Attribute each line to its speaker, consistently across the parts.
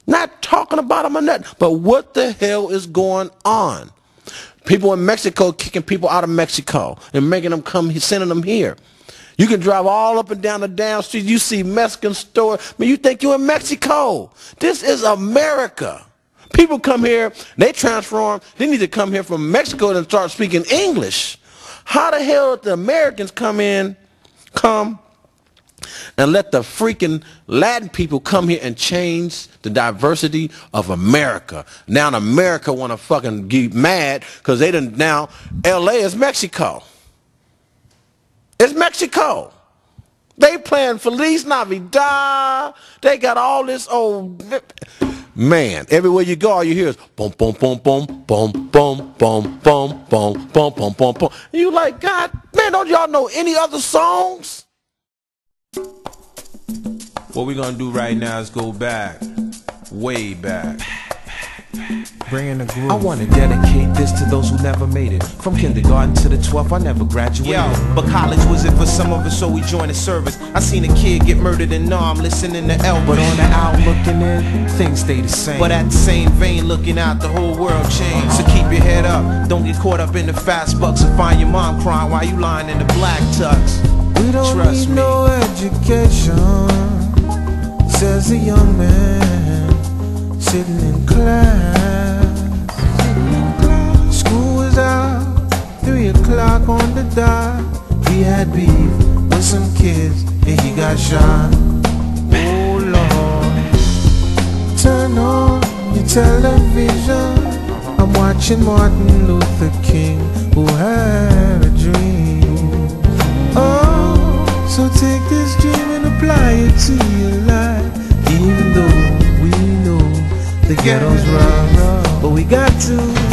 Speaker 1: Not talking about them or nothing. But what the hell is going on? People in Mexico kicking people out of Mexico and making them come, sending them here. You can drive all up and down the damn street. You see Mexican store. I mean, you think you're in Mexico. This is America. People come here, they transform. They need to come here from Mexico and start speaking English. How the hell did the Americans come and let the freaking Latin people come here and change the diversity of America? Now America want to fucking get mad because they done, now LA is Mexico. It's Mexico. They playing Feliz Navidad. They got all this old... Man, everywhere you go, all you hear is boom, boom, boom, boom, boom, boom, boom, boom, boom, boom, boom, boom, boom. You like, God, man, don't y'all know any other songs?
Speaker 2: What we're gonna do right now is go back, way back.
Speaker 3: Bringing the groove.
Speaker 4: I wanna dedicate this to those who never made it. From kindergarten to the 12th, I never graduated.
Speaker 2: Yo, but college was it for some of us, so we joined the service. I seen a kid get murdered in Nam, listening to Elvis.
Speaker 4: But on the out looking in, things stay the same.
Speaker 2: But at the same vein, looking out, the whole world changed. So keep your head up, don't get caught up in the fast bucks, and find your mom crying while you lying in the black tux.
Speaker 3: We don't
Speaker 2: Trust
Speaker 3: need
Speaker 2: me.
Speaker 3: no education, says a young man sitting in class. School was out, 3 o'clock on the dot. He had beef with some kids and he got shot. Oh Lord, turn on your television. I'm watching Martin Luther King, who had a dream. Oh, so take this dream and apply it to your life. Even though we know the ghetto's rough, but we got to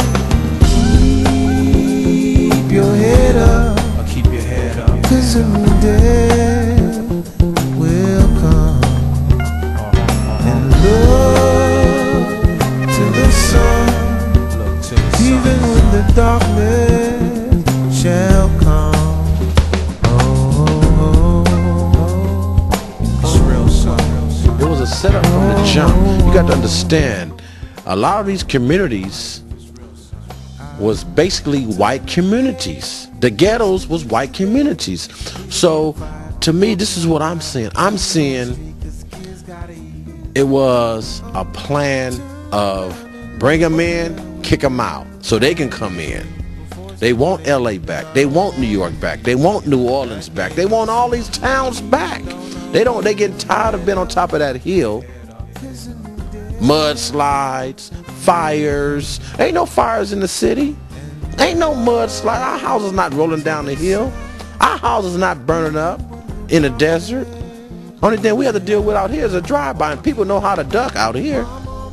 Speaker 3: keep your head up.
Speaker 2: I'll keep your head up.
Speaker 3: 'Cause a new day will come. And look to the sun,
Speaker 2: Look to the
Speaker 3: even
Speaker 2: sun.
Speaker 3: when the darkness shall come.
Speaker 2: It's real son.
Speaker 1: It was a setup from the jump. You got to understand, a lot of these communities was basically white communities. The ghettos was white communities. So to me, this is what I'm seeing. I'm seeing it was a plan of bring them in, kick them out so they can come in. They want LA back. They want New York back. They want New Orleans back. They want all these towns back. They getting tired of being on top of that hill. Mudslides, fires. Ain't no fires in the city. Ain't no mudslide. Our house is not rolling down the hill. Our house is not burning up in the desert. Only thing we have to deal with out here is a drive-by, and people know how to duck out here.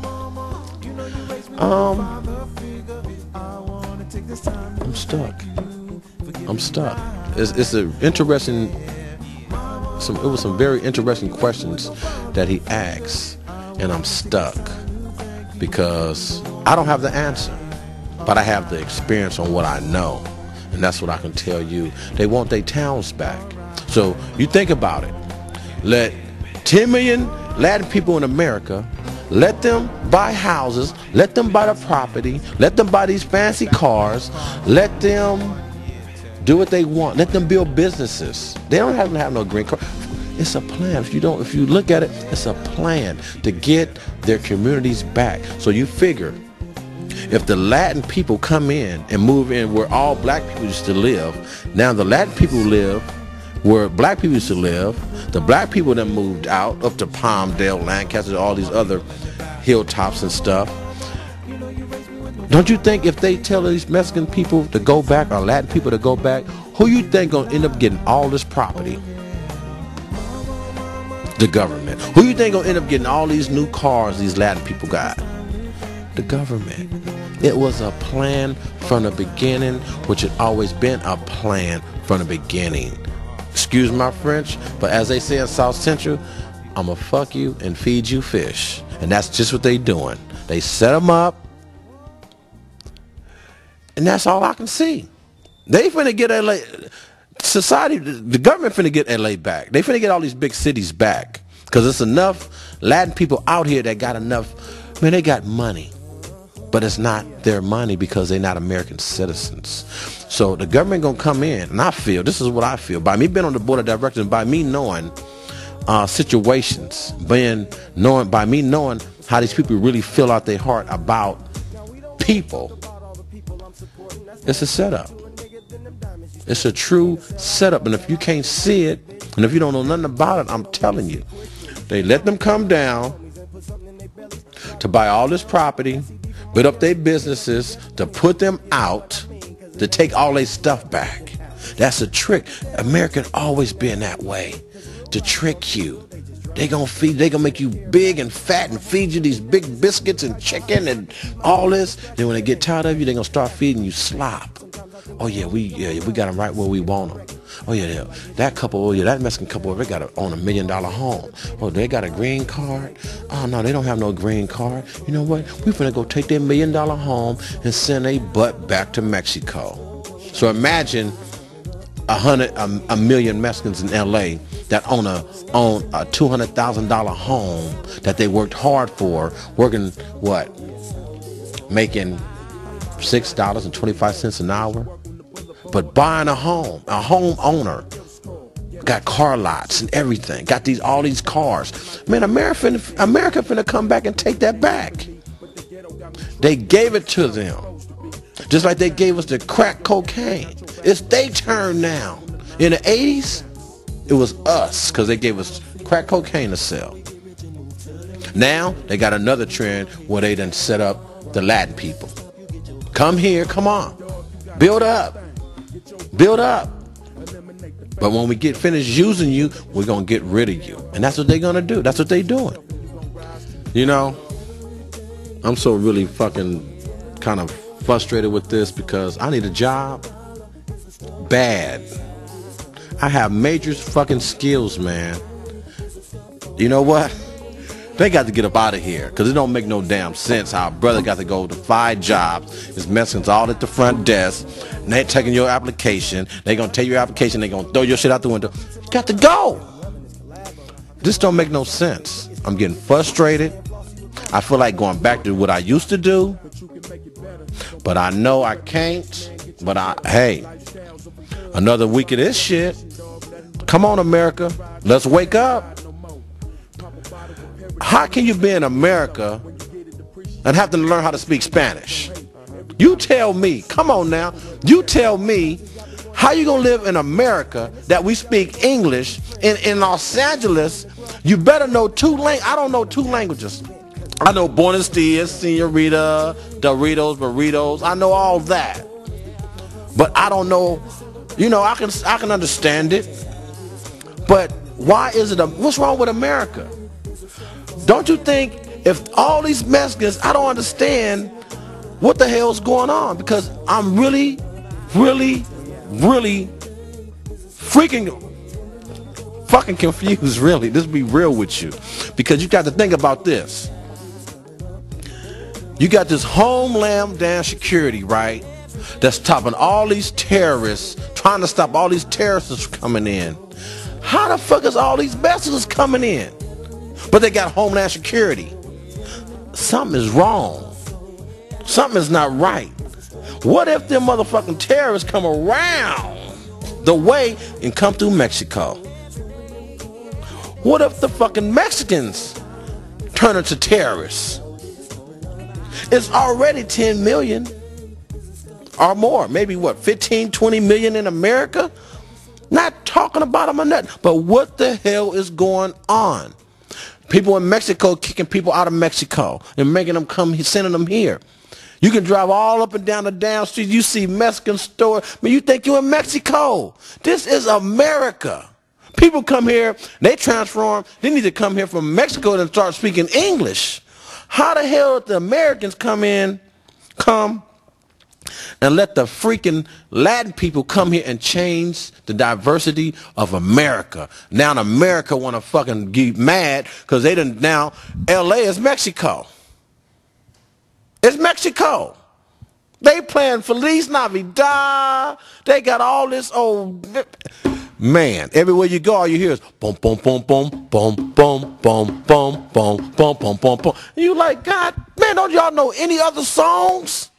Speaker 1: I'm stuck. I'm stuck. It's an interesting. It was some very interesting questions that he asked, and I'm stuck because I don't have the answer, but I have the experience on what I know, and that's what I can tell you. They want their towns back. So you think about it. Let 10 million Latin people in America, let them buy houses, let them buy the property, let them buy these fancy cars, let them do what they want, let them build businesses. They don't have to have no green card. It's a plan. If you look at it, it's a plan to get their communities back. So you figure, if the Latin people come in and move in where all black people used to live, now the Latin people live where black people used to live. The black people that moved out up to Palmdale, Lancaster, all these other hilltops and stuff. Don't you think if they tell these Mexican people to go back or Latin people to go back, who you think gonna end up getting all this property? The government. Who you think gonna end up getting all these new cars these Latin people got? The government. It was a plan from the beginning, which had always been a plan from the beginning. Excuse my French, but as they say in South Central, I'ma fuck you and feed you fish. And that's just what they doing. They set them up, and that's all I can see. They finna get LA, society, the government finna get LA back. They finna get all these big cities back, because it's enough Latin people out here that got enough, man, they got money. But it's not their money because they're not American citizens. So the government gonna come in, and I feel, this is what I feel, by me being on the board of directors, and by me knowing situations, by me knowing how these people really feel out their heart about people, it's a setup. It's a true setup, and if you can't see it, and if you don't know nothing about it, I'm telling you, they let them come down to buy all this property, build up their businesses, to put them out, to take all their stuff back. That's a trick. America always been that way, to trick you. They gonna make you big and fat and feed you these big biscuits and chicken and all this. Then when they get tired of you, they gonna start feeding you slop. Oh yeah, we got them right where we want them. Oh yeah, that couple, oh yeah, that Mexican couple, they got to own $1 million home. Oh, they got a green card? Oh no, they don't have no green card. You know what? We finna go take their $1 million home and send a butt back to Mexico. So imagine a million Mexicans in L.A. that own a $200,000 home that they worked hard for, working what? Making $6.25 an hour. But buying a home owner, got car lots and everything, got all these cars. Man, America finna come back and take that back. They gave it to them, just like they gave us the crack cocaine. It's their turn now. In the 80s, it was us, because they gave us crack cocaine to sell. Now they got another trend where they done set up the Latin people. Come here, come on, build up. Build up. But when we get finished using you, we're going to get rid of you. And that's what they're going to do. That's what they're doing. You know, I'm so really fucking kind of frustrated with this because I need a job bad. I have major fucking skills, man. You know what? They got to get up out of here because it don't make no damn sense how a brother got to go to 5 jobs. His Mexicans all at the front desk. And they taking your application. They going to take your application. They going to throw your shit out the window. You got to go. This don't make no sense. I'm getting frustrated. I feel like going back to what I used to do. But I know I can't. But hey, another week of this shit. Come on, America. Let's wake up. How can you be in America and have to learn how to speak Spanish? You tell me. Come on now. You tell me how you gonna live in America that we speak English. In Los Angeles, you better know 2 languages. I don't know 2 languages. I know Buenos Dias, Senorita, Doritos, Burritos. I know all that. But I don't know, you know, I can understand it. But why is it, what's wrong with America? Don't you think if all these Mexicans, I don't understand what the hell's going on, because I'm really freaking fucking confused, really. Just be real with you, because you got to think about this. You got this homeland damn security, right, that's stopping all these terrorists, trying to stop all these terrorists from coming in. How the fuck is all these Mexicans coming in? But they got homeland security. Something is wrong. Something is not right. What if them motherfucking terrorists come around the way and come through Mexico? What if the fucking Mexicans turn into terrorists? It's already 10 million or more. Maybe what, 15, 20 million in America? Not talking about them or nothing. But what the hell is going on? People in Mexico kicking people out of Mexico and making them come, sending them here. You can drive all up and down the damn street. You see Mexican store. I mean, you think you're in Mexico. This is America. People come here, they transform. They need to come here from Mexico and start speaking English. How the hell did the Americans come and let the freaking Latin people come here and change the diversity of America? Now America want to fucking get mad because they done, now LA is Mexico. It's Mexico. They playing Feliz Navidad. They got all this old, Man, everywhere you go, all you hear is boom, boom, boom, boom, boom, boom, boom, boom, boom, boom, boom, boom, boom. And you like, God, man, don't y'all know any other songs?